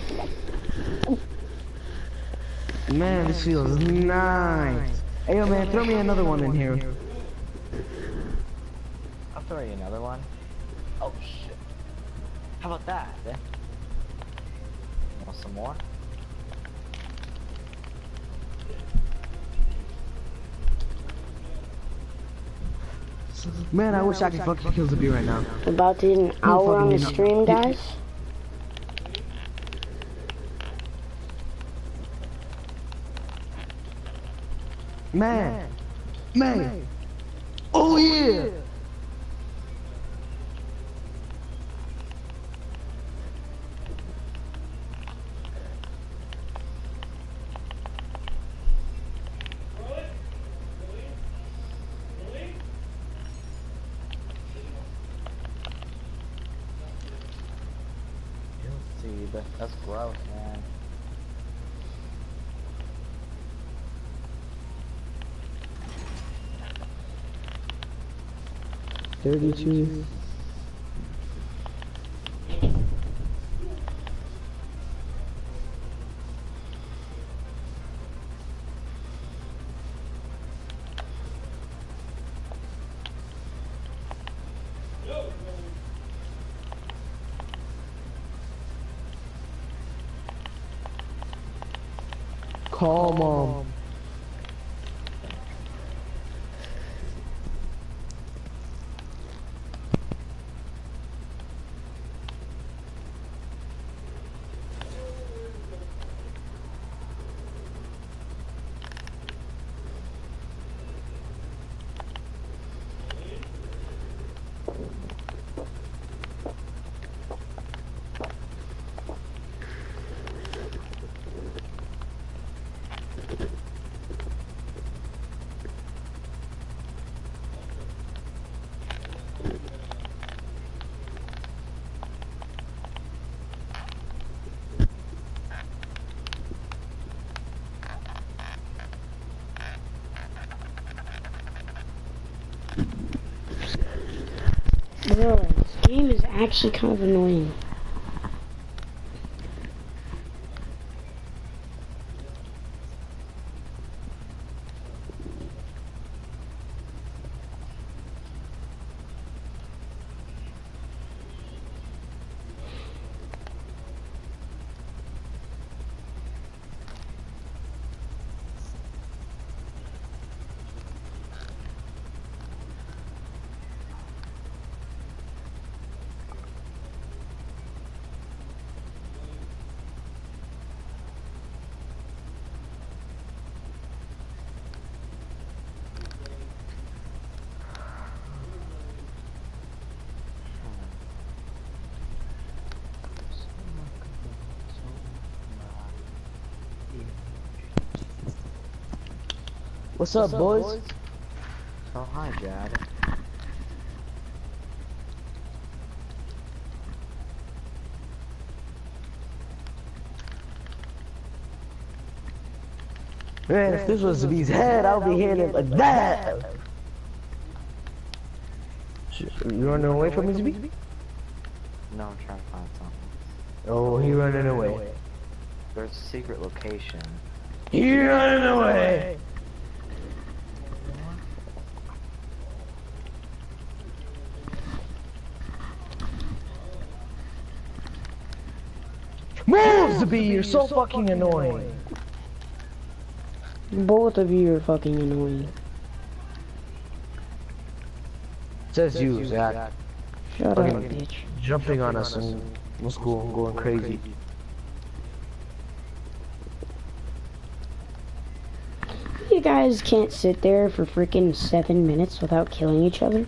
Man, this feels nice. Hey, yo, man, throw me another one in here. I'll throw you another one. Oh shit. How about that? Eh? Want some more? Man, I wish I could fucking kill Zabi right now. About to hit an hour on the fucking stream, hell. guys. Man. Man. Oh, yeah. See, that, that's gross, man. thirty-two. Call mom. Bro, this game is actually kind of annoying. What's up, boys? Oh, hi, Jad. Man, if this was Zabi's head, I would be hitting it like that. You running away from me, Zabi? No, I'm trying to find something. Oh, he running away. There's a secret location. He running away. Move, Zabi, you're so fucking annoying. Both of you are fucking annoying. Says you, Zach. Shut up, Fucking bitch. jumping on us in school and going crazy. You guys can't sit there for freaking seven minutes without killing each other.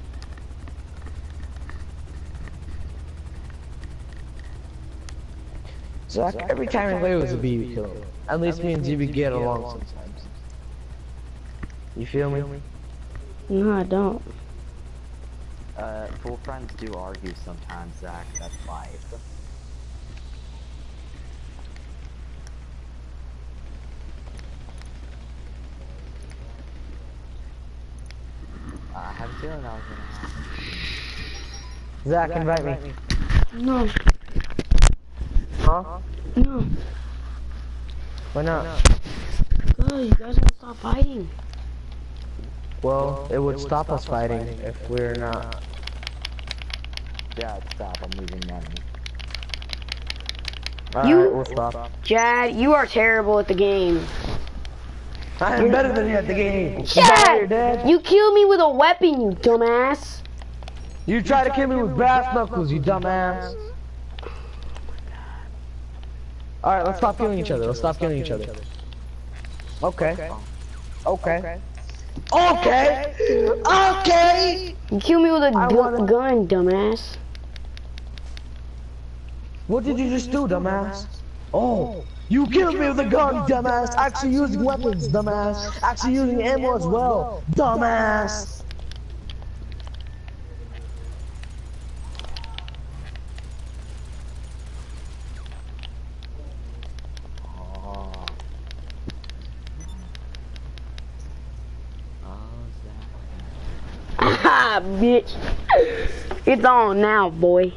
Zach, every time I play with Zabi, you kill him. At least me and Zabi get along sometimes. You feel me? No, I don't. Uh, full friends do argue sometimes, Zach. That's life. Uh, I have a feeling that was gonna happen. Zach, invite me. No, Huh? no. Why not? God, you guys won't stop fighting. Well, it would stop us fighting if we're not. Yeah, stop. I'm losing money. Alright, You- we'll stop. Jad, you are terrible at the game. I'm better than you at the game. You're Jad, dead. you killed me with a weapon, you dumbass. You try to kill me with brass knuckles, you dumbass. Alright, let's stop killing each other. Let's stop killing each other. Okay. Okay. Okay. Okay. You killed me with a I gu- wanna- gun, dumbass. What did you just do, dumbass? Oh, you killed me with a gun, dumbass. Actually using weapons, dumbass. Actually using ammo as well, dumbass. Oh. Oh, Zach. Ah, bitch. It's on now, boy.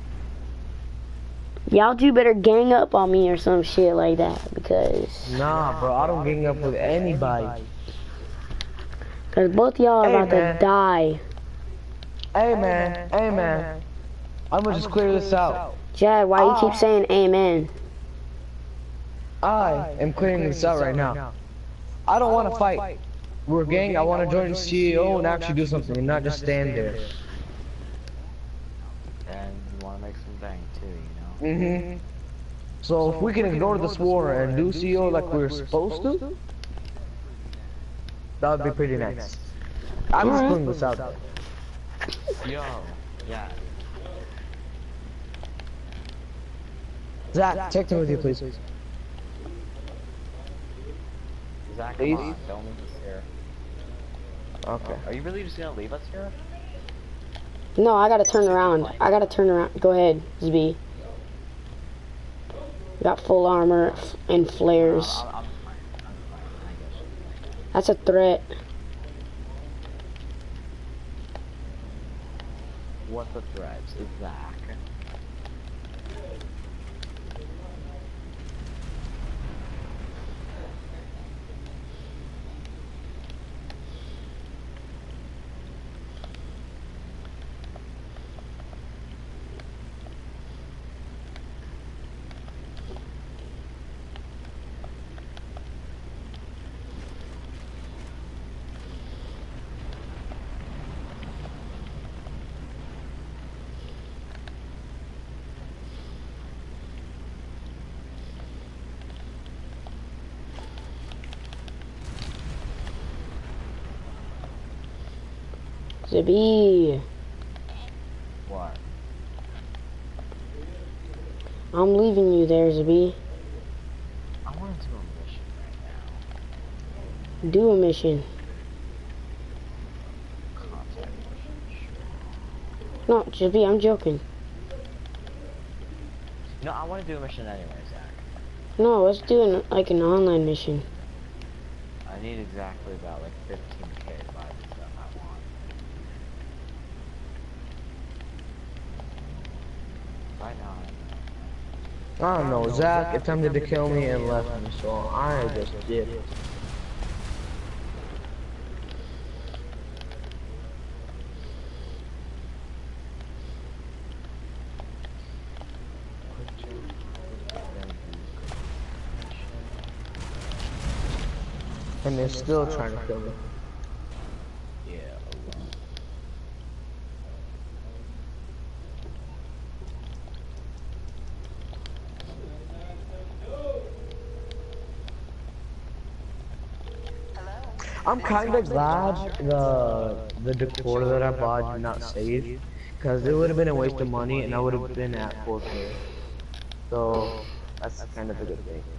Y'all two better gang up on me or some shit like that, because Nah, bro, I don't gang up with anybody. cause both y'all are Hey, about man. to die. Hey man, hey man. I'm gonna just clear this out. Jad, why you Ah. keep saying amen? I am clearing this out right now. I don't want to fight. We're a gang. I want to join the C E O and actually do something and not just stand there. And you want to make some bank too, you know? Mm-hmm. So if we can ignore this war and do C E O like we're supposed to, that would be pretty nice. I'm just putting this out there. Yo, yeah. Zach, take me with you, please. Zach, Please? come on, don't leave us here. Okay. Are you really just gonna leave us here? No, I gotta turn around. I gotta turn around. Go ahead, Z B. Got full armor and flares. I'm, I'm fine. I'm fine. I guess. That's a threat. What the threats is Zach? Z B. What? I'm leaving you there, Z B. I want to do a mission right now. Do a mission. Contact mission. No, Z B, I'm joking. No, I want to do a mission anyway, Zach. No, let's do an, like an online mission. I need exactly about like fifteen K to buy the stuff I want. Right now, I don't know, Zach attempted to kill me and left me, so I just did it. And they're still trying to kill me. Yeah. I'm kind of glad the the decor that I bought did not save, because it would have been a waste of money and I would have been at four K. So that's kind of a good thing.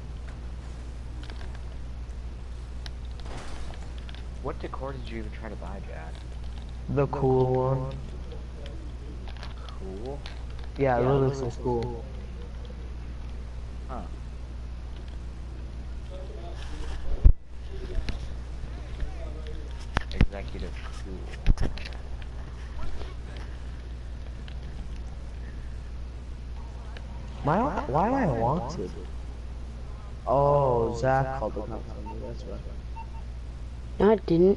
What decor did you even try to buy, Jack? The cool one. Cool. Yeah, it Yeah, looks so cool. Huh. Executive cool. Why? Why am I wanted? Oh, Zach called the cops on me. That's right. No, I didn't.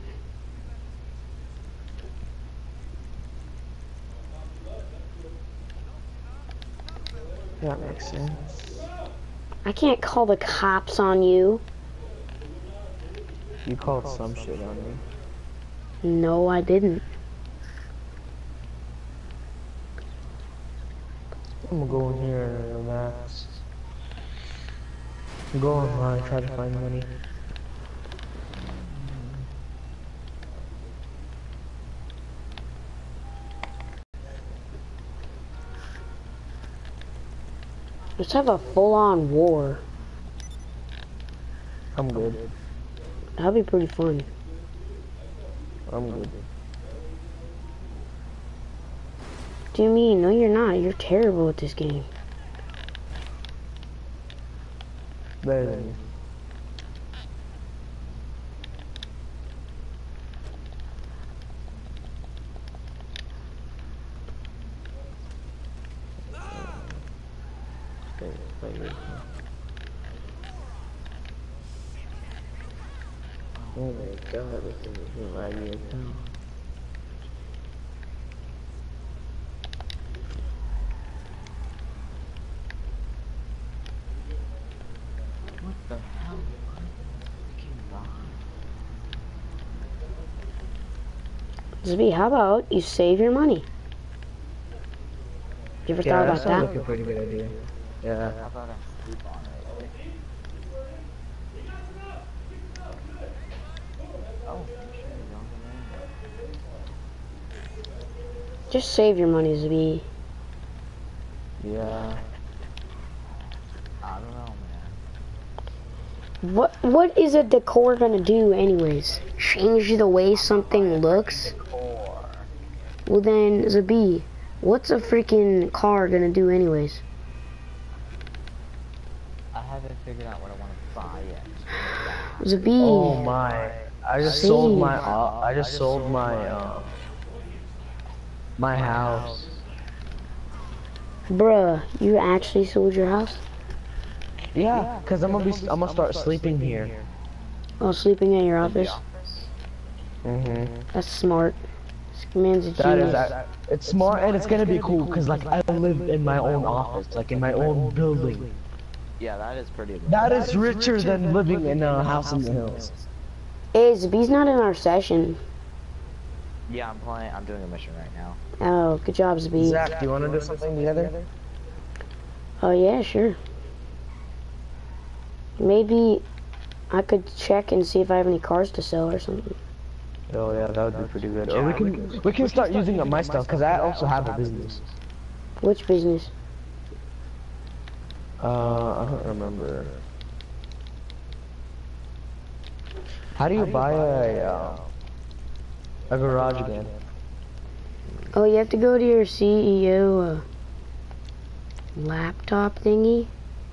That makes sense. I can't call the cops on you. You called some shit on me. No, I didn't. I'm gonna go in here and relax. Go online, try to find money. Let's have a full-on war. I'm good. That'd be pretty fun. I'm good. What do you mean? No, you're not. You're terrible at this game. Better than you. Okay, wait, wait. Oh my god, this is reminding me of town. What the hell? Zb, how about you save your money? You ever Yeah, thought that about sounds that? like a pretty good idea. Yeah. How about I sleep on it? Oh, shit, Just save your money, Zb. Yeah. I don't know, man. What What is a decor gonna do, anyways? Change the way something looks? Decor. Well then, Zb, what's a freaking car gonna do, anyways? I haven't figured out what I want to buy yet. Zb. Oh my! I just Save. sold my. Uh, I just sold my. Uh, my house. Bruh, you actually sold your house? Yeah, cause I'm gonna be. I'm gonna start sleeping here. Oh, sleeping at your office? Mhm. That's smart. This man's a That is. genius. I, it's smart and it's gonna be cool, cause like I live in my own office, like in my own building. Yeah, that is pretty. That is richer than living in a house in the hills. Hey, Zb's not in our session. Yeah, I'm playing. I'm doing a mission right now. Oh, good job, Zb. Zach, do you want to do something together? Oh yeah, sure. Maybe I could check and see if I have any cars to sell or something. Oh yeah, that would be pretty good. Or we can we can start using up my stuff, cause I also have a business. Which business? Uh, I don't remember. How do you buy a uh, a garage again? Oh, you have to go to your C E O uh, laptop thingy.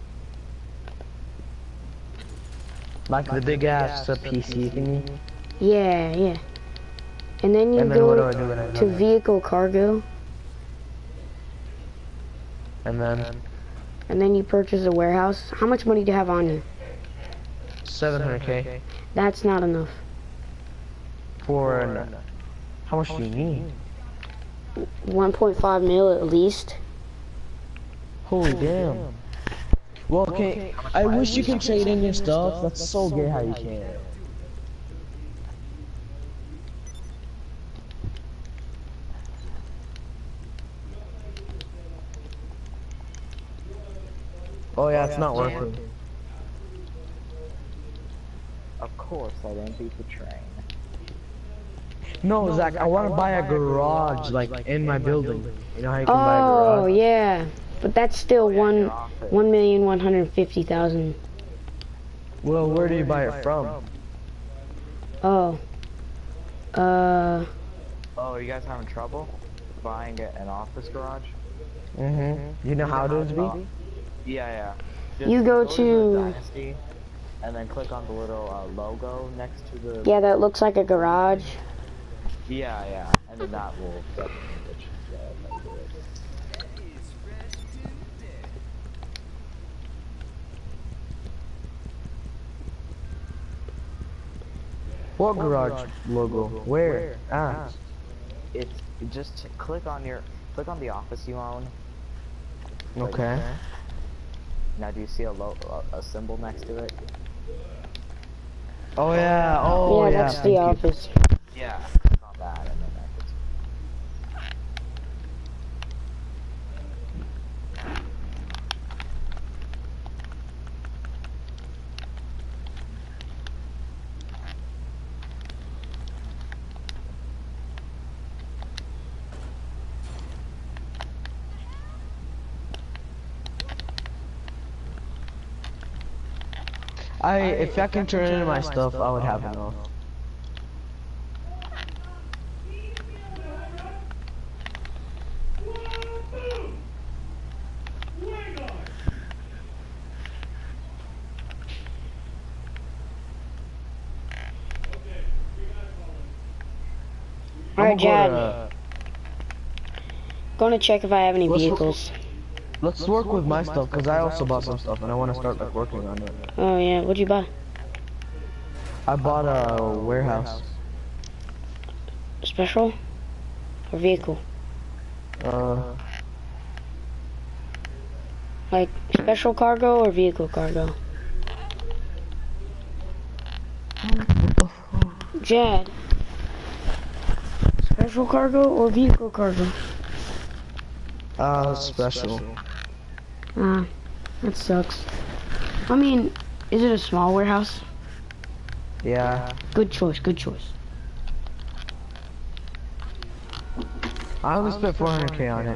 Like the big ass uh, P C thingy. Yeah, yeah. And then you And then go what do I do when I to do that? vehicle cargo. And then and then you purchase a warehouse. How much money do you have on you? seven hundred K. That's not enough. For an, how much do you need? one point five mil at least. Holy damn. Well, okay, I wish you could trade in your stuff. That's so gay how you can. Oh yeah, it's not working. Of course, I didn't beat the train. No, Zach, I want to buy a garage, like, in my building. You know how you can buy a garage? Oh, yeah. But that's still Oh, yeah, one your office. one million one hundred fifty thousand. Well, where do you buy it from? Oh. Uh. Oh, are you guys having trouble buying a, an office garage? Mm-hmm. You know how it is, B? Uh, yeah, yeah. Just You go the to- Dynasty, and then click on the little uh, logo next to the. Yeah, that looks like a garage. Yeah, yeah, and then that will definitely get you. Yeah, that'll do it. What garage logo? Where? Ah. It's just click on your click on the office you own. Okay. Now, do you see a lo a, a symbol next to it? Oh yeah. Oh yeah, yeah. that's thank the you. office. Yeah, click on that, and then that gets. I if I can turn in my stuff, I would have enough. Alright, I'm gonna Jad. go to- Going to check if I have any Let's- vehicles. Let's work with my stuff, cause I also bought some stuff and I want to start like working on it. Oh yeah, what'd you buy? I bought a warehouse. Special? Or vehicle? Uh, Like special cargo or vehicle cargo? Jad. Special cargo or vehicle cargo? uh, special. Ah, that sucks. I mean, is it a small warehouse? Yeah. Good choice, good choice. I only spent four hundred K on it.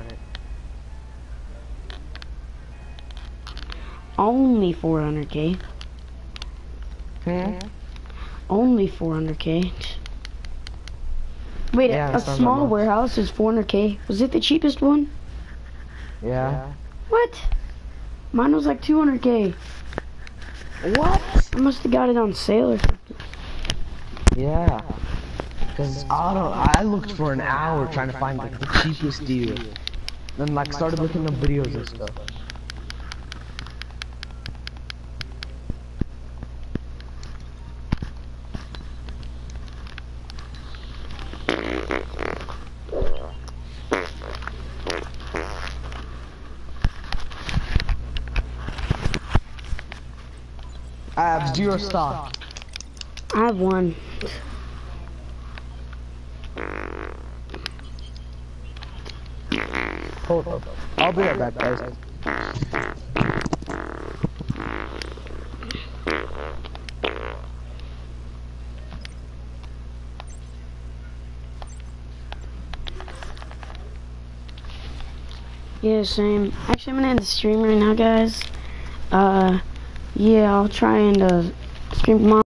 Only four hundred K. Hmm? Only four hundred K. Wait, Yeah, a it sounds small like much. warehouse is four hundred K. Was it the cheapest one? Yeah. What? Mine was like two hundred K. What? I must have got it on sale or something. Yeah. Cause I don't. I looked for an hour trying to find like the cheapest deal. Then like started looking up videos and stuff. I have zero stock. I have one. Hold up. I'll be right back, guys. Yeah, same. Actually, I'm gonna end the stream right now, guys. Uh, yeah, I'll try and uh, stream tomorrow.